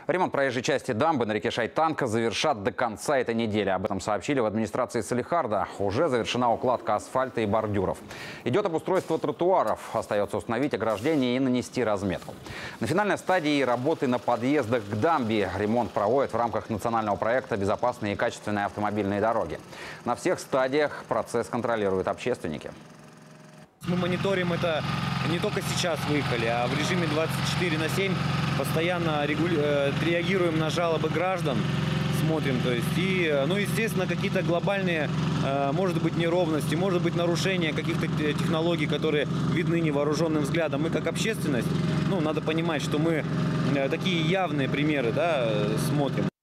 Ремонт проезжей части дамбы на реке Шайтанка завершат до конца этой недели. Об этом сообщили в администрации Салехарда. Уже завершена укладка асфальта и бордюров. Идет обустройство тротуаров. Остается установить ограждение и нанести разметку. На финальной стадии работы на подъездах к дамбе. Ремонт проводят в рамках национального проекта «Безопасные и качественные автомобильные дороги». На всех стадиях процесс контролируют общественники. Мы мониторим это не только сейчас выехали, а в режиме 24/7 постоянно реагируем на жалобы граждан, смотрим, то есть, и, естественно, какие-то глобальные, может быть, неровности, может быть, нарушения каких-то технологий, которые видны невооруженным взглядом. Мы как общественность, надо понимать, что мы такие явные примеры, смотрим.